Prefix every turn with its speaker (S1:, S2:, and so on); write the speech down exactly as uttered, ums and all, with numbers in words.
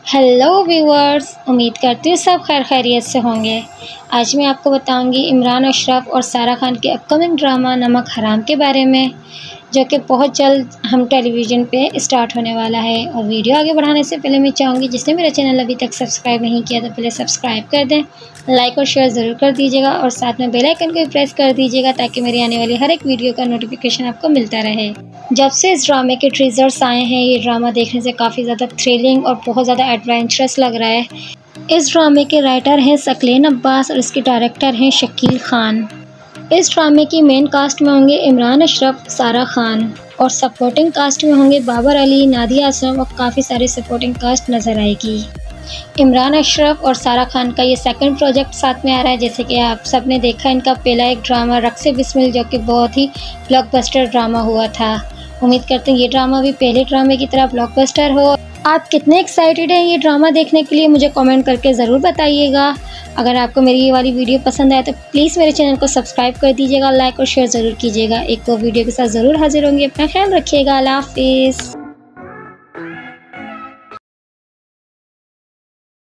S1: Hello viewers, उम्मीद करती हूँ सब खैर खैरियत से होंगे। आज मैं आपको बताऊंगी इमरान अशरफ और सारा खान के अपकमिंग ड्रामा नमक हराम के बारे में, जो कि बहुत जल्द हम टेलीविज़न पे स्टार्ट होने वाला है। और वीडियो आगे बढ़ाने से पहले मैं चाहूँगी जिसने मेरा चैनल अभी तक सब्सक्राइब नहीं किया तो पहले सब्सक्राइब कर दें, लाइक और शेयर ज़रूर कर दीजिएगा और साथ में बेल आइकन को भी प्रेस कर दीजिएगा ताकि मेरी आने वाली हर एक वीडियो का नोटिफिकेशन आपको मिलता रहे। जब से इस ड्रामे के ट्रीजर्स आए हैं, ये ड्रामा देखने से काफ़ी ज़्यादा थ्रिलिंग और बहुत ज़्यादा एडवेंचरस लग रहा है। इस ड्रामे के राइटर हैं सकलेन अब्बास और इसके डायरेक्टर हैं शकील खान। इस ड्रामे की मेन कास्ट में होंगे इमरान अशरफ, सारा खान और सपोर्टिंग कास्ट में होंगे बाबर अली, नादिया असलम और काफ़ी सारे सपोर्टिंग कास्ट नज़र आएगी। इमरान अशरफ और सारा खान का ये सेकंड प्रोजेक्ट साथ में आ रहा है। जैसे कि आप सब ने देखा, इनका पहला एक ड्रामा रक्से बिस्मिल जो कि बहुत ही ब्लॉकबस्टर ड्रामा हुआ था। उम्मीद करते हैं ये ड्रामा भी पहले ड्रामे की तरह ब्लॉकबस्टर हो। आप कितने एक्साइटेड हैं ये ड्रामा देखने के लिए, मुझे कमेंट करके ज़रूर बताइएगा। अगर आपको मेरी ये वाली वीडियो पसंद आए तो प्लीज़ मेरे चैनल को सब्सक्राइब कर दीजिएगा, लाइक और शेयर ज़रूर कीजिएगा। एक और वीडियो के साथ ज़रूर हाजिर होंगी। अपना ख्याल रखिएगा। अल्लाह हाफिज़।